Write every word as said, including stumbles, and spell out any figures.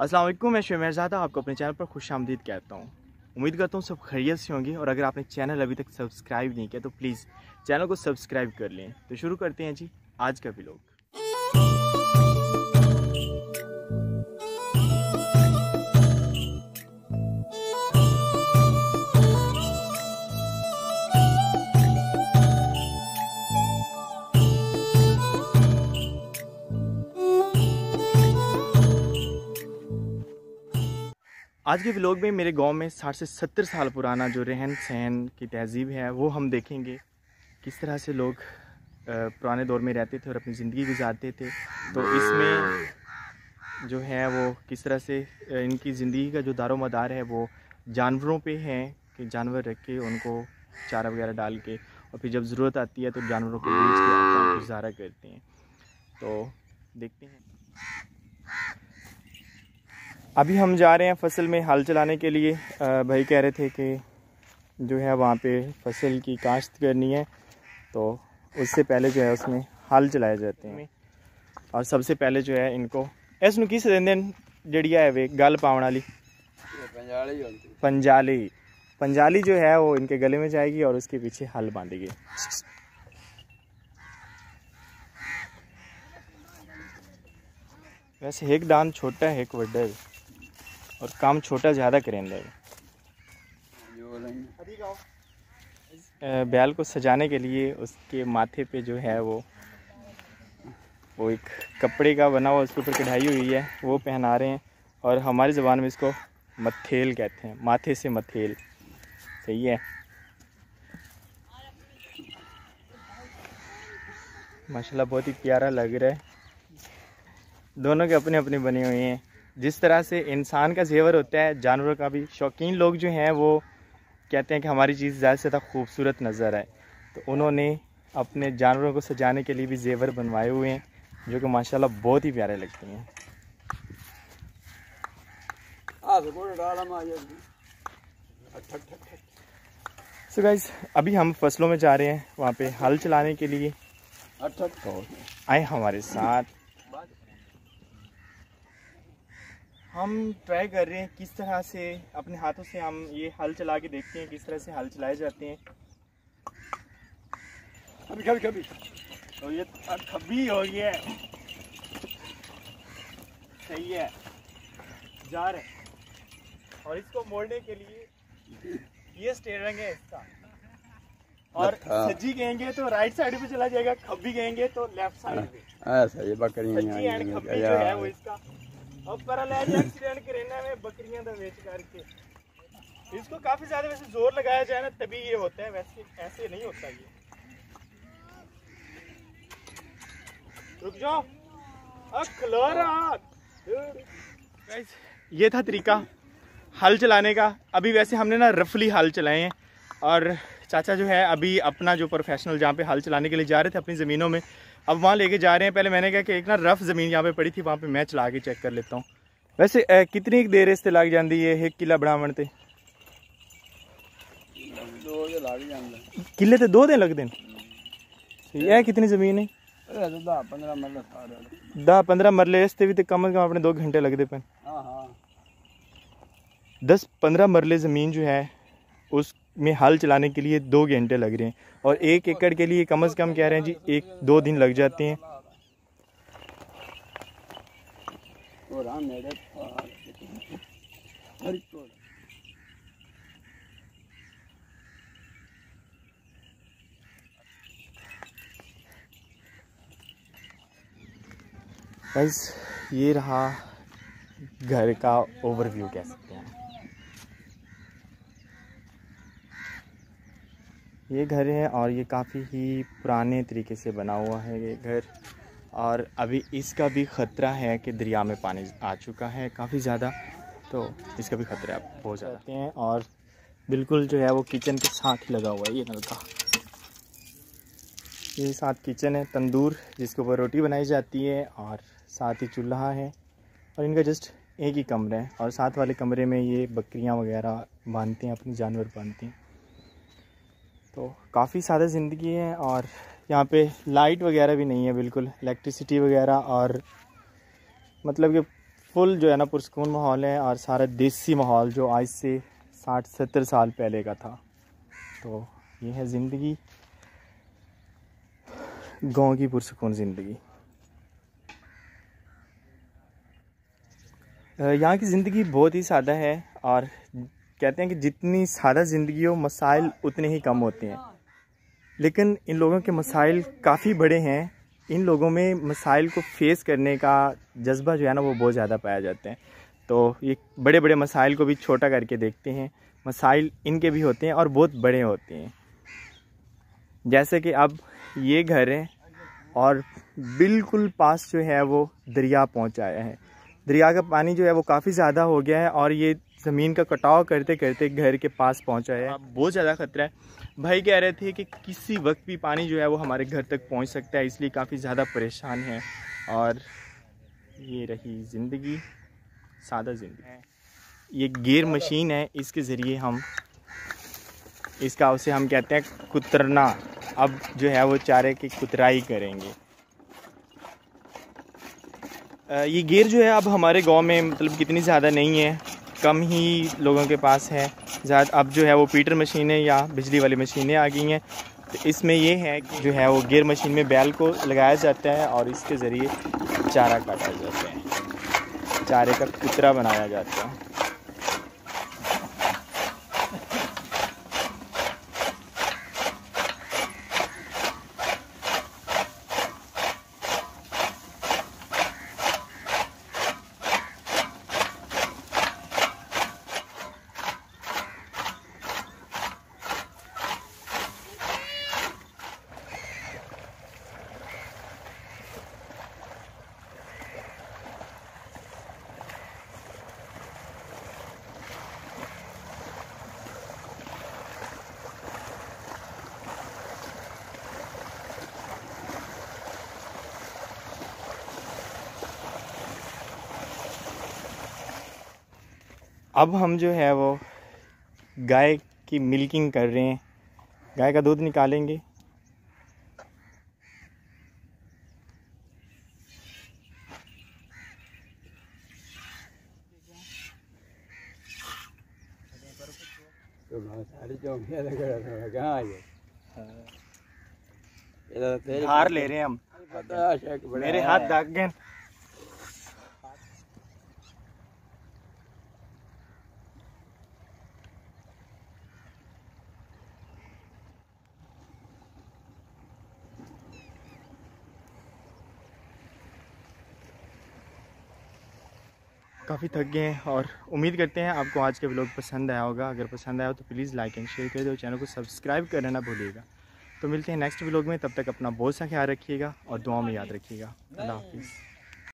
अस्सलाम वालेकुम, मैं शेमरज़ादा आपको अपने चैनल पर खुशामदीद कहता हूँ। उम्मीद करता हूँ सब खैरियत से होंगे और अगर आपने चैनल अभी तक सब्सक्राइब नहीं किया तो प्लीज़ चैनल को सब्सक्राइब कर लें। तो शुरू करते हैं जी आज का व्लॉग। आज के व्लॉग में मेरे गांव में साठ से सत्तर साल पुराना जो रहन सहन की तहजीब है वो हम देखेंगे। किस तरह से लोग पुराने दौर में रहते थे और अपनी ज़िंदगी गुजारते थे। तो इसमें जो है वो किस तरह से इनकी ज़िंदगी का जो दारो मदार है वो जानवरों पे है कि जानवर रख के उनको चारा वगैरह डाल के और फिर जब ज़रूरत आती है तो जानवरों को बेच के अपना गुजारा करते हैं। तो देखते हैं। अभी हम जा रहे हैं फसल में हल चलाने के लिए। भाई कह रहे थे कि जो है वहाँ पे फसल की काश्त करनी है तो उससे पहले जो है उसमें हल चलाए जाते हैं। और सबसे पहले जो है इनको इसनू किस दिन जड़िया है वे गल पावन वाली पंजाली पंजाली जो है वो इनके गले में जाएगी और उसके पीछे हल बांधेगी। वैसे एक दान छोटा है एक बड़ा है और काम छोटा ज़्यादा करेंगे। बैल को सजाने के लिए उसके माथे पे जो है वो वो एक कपड़े का बना हुआ उसके ऊपर कढ़ाई हुई है वो पहना रहे हैं और हमारी ज़बान में इसको मथेल कहते हैं, माथे से मथेल। सही है। माशाल्लाह बहुत ही प्यारा लग रहा है। दोनों के अपने अपने बने हुए हैं। जिस तरह से इंसान का जेवर होता है जानवरों का भी शौकीन लोग जो हैं वो कहते हैं कि हमारी चीज़ ज़्यादा से ज़्यादा खूबसूरत नज़र आए तो उन्होंने अपने जानवरों को सजाने के लिए भी जेवर बनवाए हुए हैं जो कि माशाल्लाह बहुत ही प्यारे लगते हैं। सो गाइस अभी हम फसलों में जा रहे हैं वहाँ पे हल चलाने के लिए। तो आए हमारे साथ। हम ट्राई कर रहे हैं किस तरह से अपने हाथों से हम ये हल चला के देखते हैं किस तरह से हल चलाए जाते हैं। कभी कभी कभी तो ये खब्बी हो गया है। सही है जा रहे और इसको मोड़ने के लिए ये स्टेयरिंग है इसका और सज्जी कहेंगे तो राइट साइड पे चला जाएगा, खब्बी कहेंगे तो लेफ्ट साइड पे। ऐसा ये बकरी सज्जी एंड खब्बी जो है वो इसका। अब पैरालाइज एक्सीडेंट करने में बकरियां तो बेच करके इसको काफी ज्यादा वैसे जोर लगाया जाए ना तभी ये होता है, वैसे ऐसे नहीं होता ये। रुक जाओ गाइस, ये था तरीका हल चलाने का। अभी वैसे हमने ना रफली हल चलाए हैं और चाचा जो है अभी अपना जो प्रोफेशनल जहाँ पे हल चलाने के लिए जा रहे थे अपनी ज़मीनों में अब वहाँ लेके जा रहे हैं। पहले मैंने कहा कि एक ना रफ ज़मीन यहाँ पे पड़ी थी वहाँ पे मैं चला के चेक कर लेता हूँ। वैसे ए, कितनी देर इस लग जाती है एक किला बनावन ते? किले तो दो दिन लगते हैं। यह कितनी ज़मीन है? दस पंद्रह मरले इस भी तो कम अज कम अपने दो घंटे लगते पे। दस पंद्रह मरले ज़मीन जो है उसमें हल चलाने के लिए दो घंटे लग रहे हैं और एक एकड़ के लिए कम से कम कह रहे हैं जी एक दो दिन लग जाते हैं। गाइस ये रहा घर का ओवरव्यू कह सकते हैं। ये घर है और ये काफ़ी ही पुराने तरीके से बना हुआ है ये घर और अभी इसका भी ख़तरा है कि दरिया में पानी आ चुका है काफ़ी ज़्यादा, तो इसका भी ख़तरा बहुत ज़्यादा हैं। और बिल्कुल जो है वो किचन के साथ ही लगा हुआ है ये नलका। ये साथ किचन है, तंदूर जिसके ऊपर रोटी बनाई जाती है और साथ ही चूल्हा है और इनका जस्ट एक ही कमरा है और साथ वाले कमरे में ये बकरियां वगैरह बांधते हैं, अपनी जानवर बांधते हैं। तो काफ़ी सादा ज़िंदगी है और यहाँ पे लाइट वगैरह भी नहीं है बिल्कुल, इलेक्ट्रिसिटी वगैरह और मतलब कि फुल जो है ना पुरसकून माहौल है और सारा देसी माहौल जो आज से साठ सत्तर साल पहले का था। तो ये है ज़िंदगी, गांव की पुरसकून ज़िंदगी। यहाँ की ज़िंदगी बहुत ही सादा है और कहते हैं कि जितनी सादा ज़िंदगी हो मसाइल उतने ही कम होते हैं, लेकिन इन लोगों के मसाइल काफ़ी बड़े हैं। इन लोगों में मसाइल को फेस करने का जज्बा जो है ना वो बहुत ज़्यादा पाया जाता है। तो ये बड़े बड़े मसाइल को भी छोटा करके देखते हैं। मसाइल इनके भी होते हैं और बहुत बड़े होते हैं। जैसे कि अब ये घर है और बिल्कुल पास जो है वो दरिया पहुंच आया है। दरिया का पानी जो है वो काफ़ी ज़्यादा हो गया है और ये ज़मीन का कटाव करते करते घर के पास पहुंचा है। बहुत ज़्यादा ख़तरा है। भाई कह रहे थे कि किसी वक्त भी पानी जो है वो हमारे घर तक पहुंच सकता है, इसलिए काफ़ी ज़्यादा परेशान है। और ये रही ज़िंदगी, सादा ज़िंदगी। ये गेर मशीन है, इसके ज़रिए हम इसका उसे हम कहते हैं कुतरना। अब जो है वो चारे की कुतराई करेंगे। ये गेर जो है अब हमारे गांव में मतलब कितनी ज़्यादा नहीं है, कम ही लोगों के पास है। ज़्यादा अब जो है वो पीटर मशीनें या बिजली वाली मशीनें आ गई हैं। तो इसमें ये है कि जो है वो गेर मशीन में बैल को लगाया जाता है और इसके ज़रिए चारा काटा जाता है, चारे का कुतरा बनाया जाता है। अब हम जो है वो गाय की मिल्किंग कर रहे हैं, गाय का दूध निकालेंगे। हार ले रहे हैं हम, मेरे हाथ दाग गए। काफ़ी थक गए हैं और उम्मीद करते हैं आपको आज का व्लॉग पसंद आया होगा। अगर पसंद आया हो तो प्लीज़ लाइक एंड शेयर कर दो, चैनल को सब्सक्राइब करना ना भूलिएगा। तो मिलते हैं नेक्स्ट व्लॉग में, तब तक अपना बहुत सा ख्याल रखिएगा और दुआ में याद रखिएगा। अल्लाह हाफिज़।